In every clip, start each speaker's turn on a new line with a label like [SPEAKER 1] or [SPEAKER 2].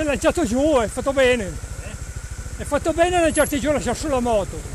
[SPEAKER 1] è lanciato giù, è fatto bene. È fatto bene a lanciarti giù e lasciare sulla moto.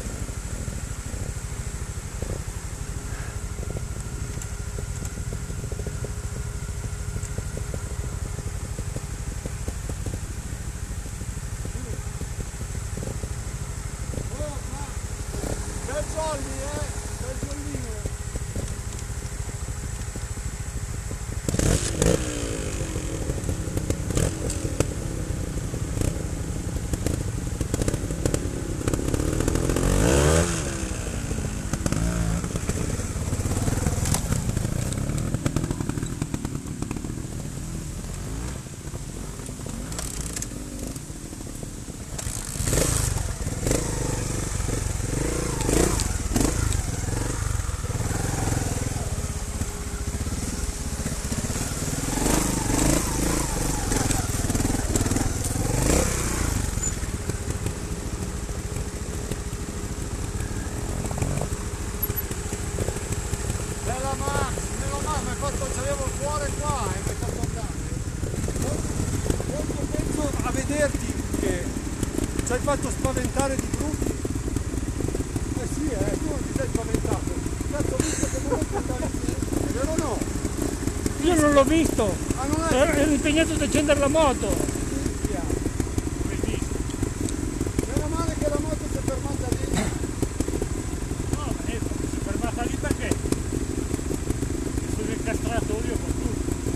[SPEAKER 2] C'avevo il cuore qua e mi hai fatto andare. Molto penso a vederti che ci hai fatto spaventare di brutto. Eh sì, tu non ti sei spaventato. Cazzo, ho visto che molto andavi su. È vero o no?
[SPEAKER 1] Io non l'ho visto.
[SPEAKER 2] Ah, non hai
[SPEAKER 1] Ero impegnato ad accendere la moto.
[SPEAKER 2] visto? Meno male che la moto si è fermata lì.
[SPEAKER 3] No, si è fermata lì perché sono incastrato io con tutto.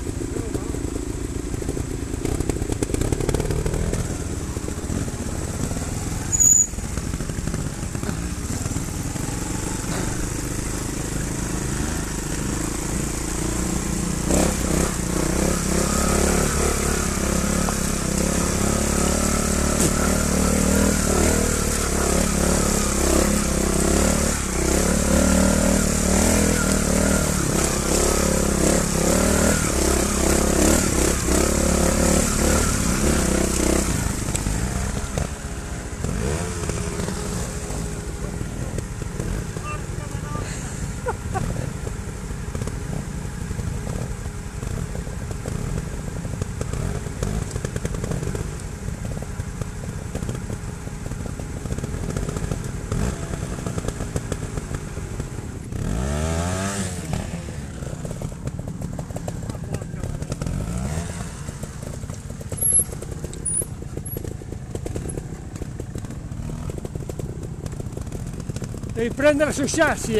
[SPEAKER 1] Devi prendere sui sassi,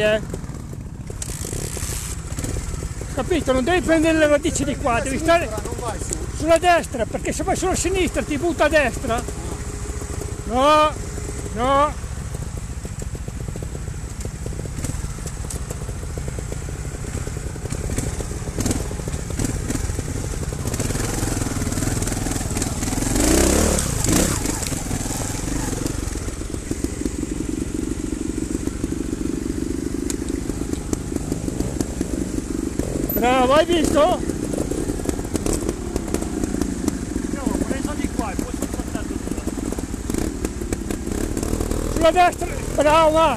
[SPEAKER 1] capito? Non devi prendere le radici di qua, devi stare
[SPEAKER 2] Non vai su.
[SPEAKER 1] sulla destra, perché se vai sulla sinistra ti butta a destra. No, no. Bravo, hai visto?
[SPEAKER 3] Io ho preso di qua e poi sono saltato di là.
[SPEAKER 1] Sulla destra, bravo Max.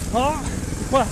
[SPEAKER 1] Oh, qua.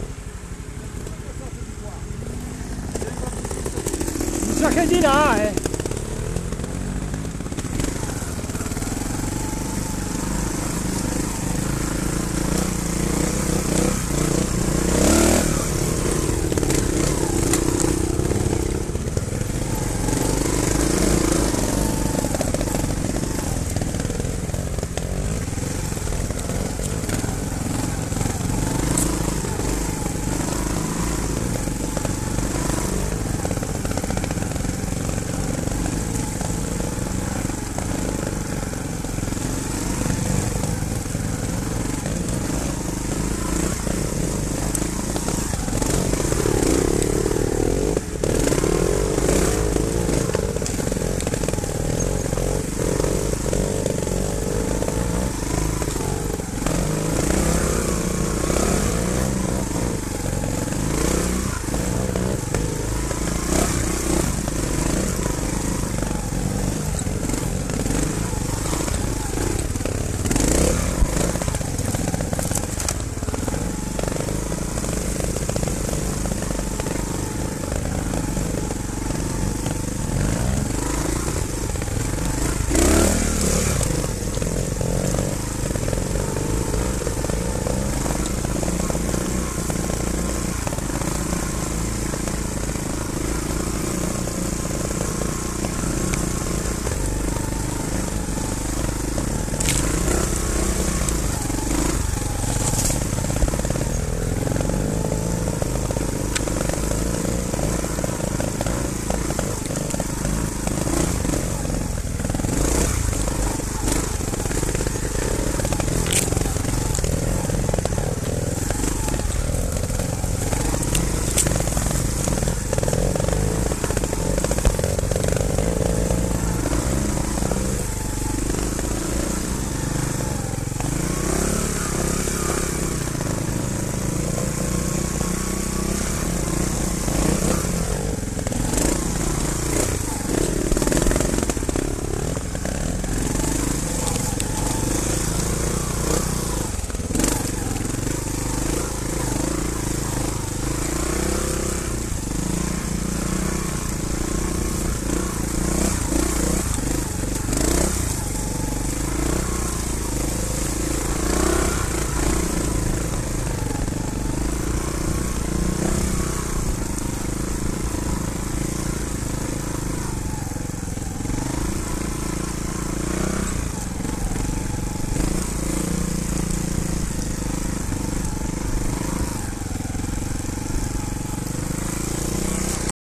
[SPEAKER 1] Mi sa che di là,